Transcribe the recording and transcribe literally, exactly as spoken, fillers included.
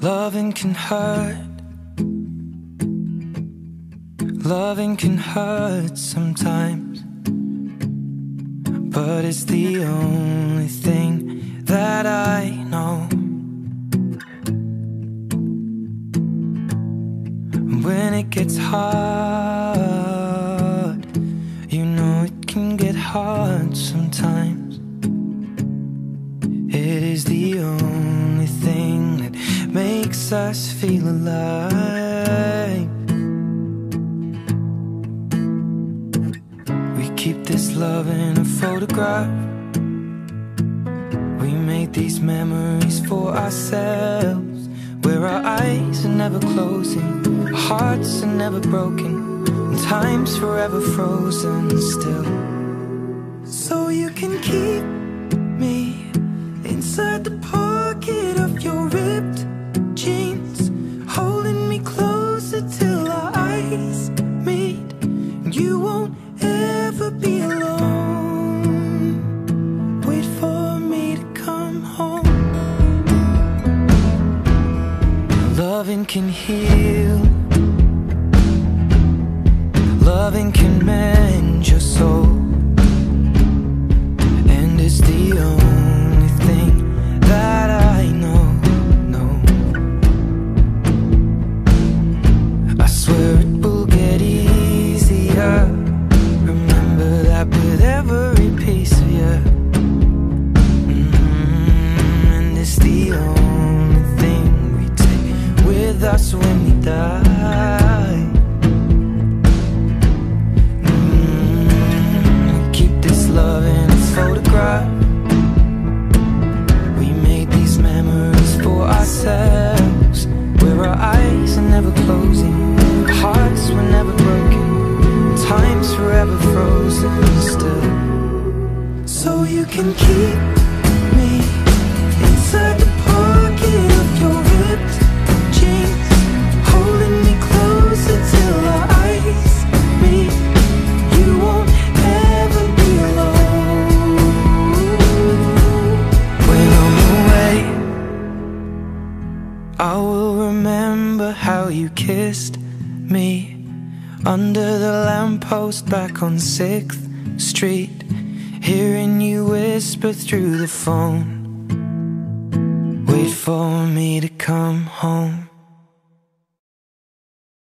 Loving can hurt. Loving can hurt sometimes, but it's the only thing that I know. When it gets hard, you know it can get hard sometimes. It is the only thing that makes us feel alive. We keep this love in a photograph. We made these memories for ourselves, where our eyes are never closing, our hearts are never broken, and time's forever frozen still. So you can keep me inside the pocket of your ripped jeans, holding me closer till our eyes meet. You won't ever be alone. Wait for me to come home. Loving can heal. Loving can mend your soul, and it's the only thing that I know, know. I swear it will get easier. Remember that with every piece of you. Mm-hmm. And it's the only thing we take with us when we die. Mm-hmm. We keep this love in a photograph. We made these memories for ourselves, where our eyes are never closing, our hearts were never broken, time's forever frozen still. So you can keep me inside the pocket of your ripped jeans, holding me closer till our eyes meet. You won't ever be alone. When I'm away, I will remember how you kissed me under the lamppost back on sixth street, hearing you whisper through the phone, wait for me to come home.